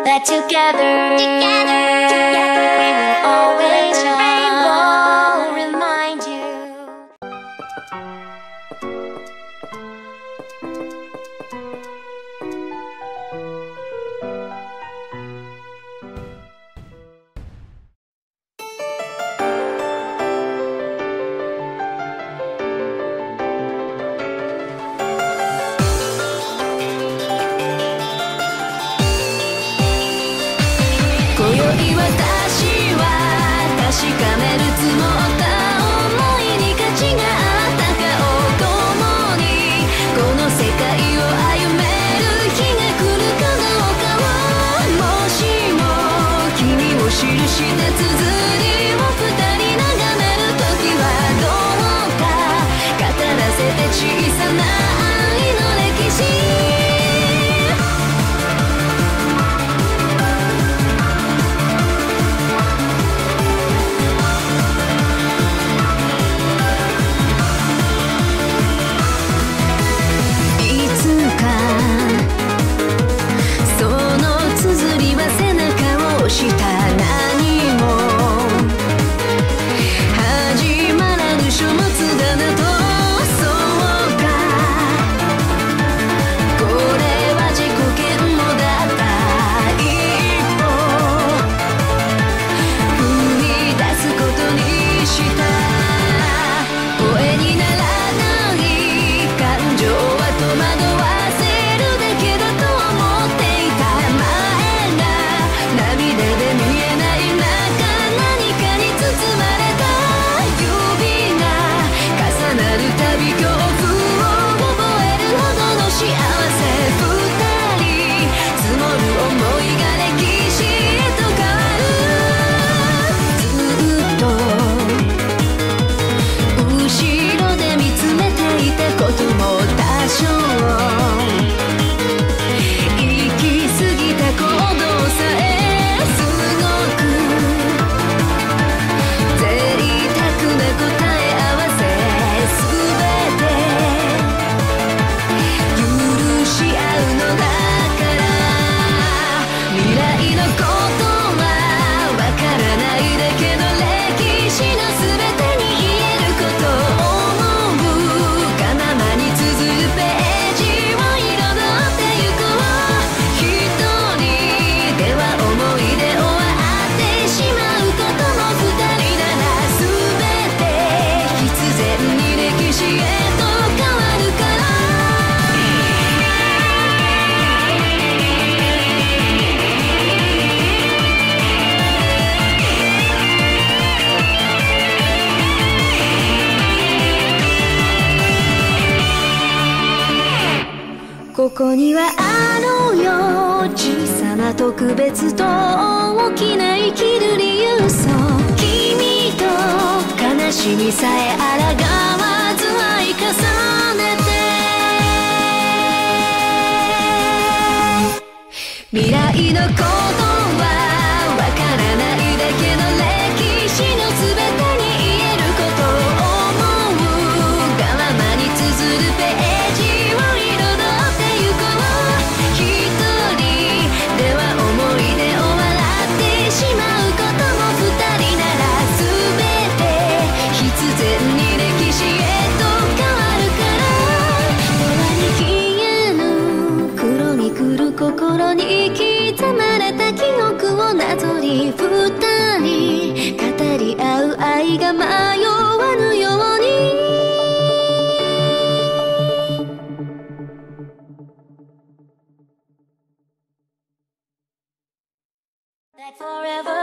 that together, we will always remind you. 確かめるつもった想いに価値があったかを共にこの世界を歩める日が来るかどうかはもしも君を記した綴りを二人眺める時はどうか語らせて小さな愛の歴史した何も始まらぬ書物だなとそうかこれは自己嫌悪だった一歩踏み出すことにした声にならない感情は戸惑わせるだけだと思っていた前が涙で見えない中何かに包まれた指が重なるたび恐怖を覚えるほどの幸せ二人積もる想いが歴史へと変わるずっと後ろで見つめていたことも多少行き過ぎた行動さえここにはあるよ小さな特別と大きな生きる理由そう君と悲しみさえ抗わず愛重ねて未来のことはわからないだけの歴史のすべてに言えることを思うがままに綴るページをしまうことも二人なら全て必然に歴史へと変わるから永遠に消えぬ黒に来る心に刻まれた記憶をなぞり二人語り合う愛が迷わぬように Forever